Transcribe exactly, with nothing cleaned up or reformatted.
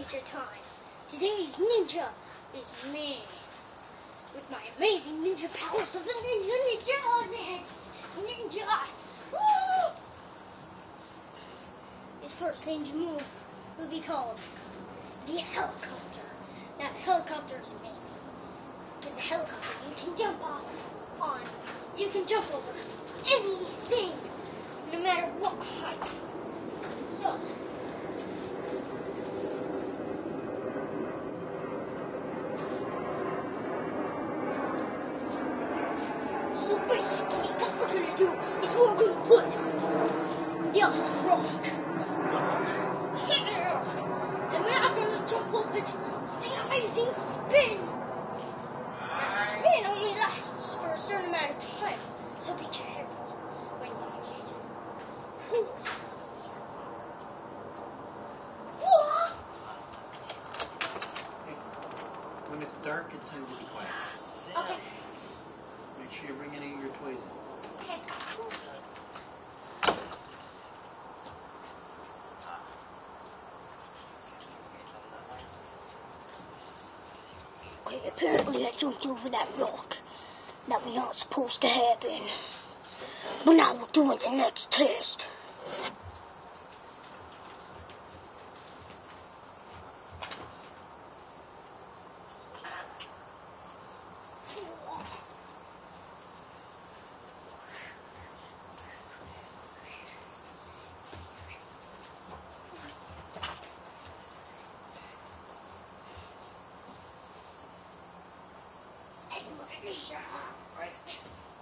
ninja time. Today's ninja is me. With my amazing ninja powers of the ninja ninja next. Ninja. Woo! His first ninja move will be called the helicopter. Now the helicopter is amazing. Because the helicopter you can jump off on. You can jump over anything. No matter what height. So So basically, what we're going to do is we're going to put this rock here. And we're not going to jump over it. The amazing spin. Now, the spin only lasts for a certain amount of time. So be careful when you use it. Whew. When it's dark, it's time to be quiet. Okay. Make sure you bring any of your toys in. Okay. Okay, apparently I jumped over that rock. That was not supposed to happen. But now we're doing the next test. Right.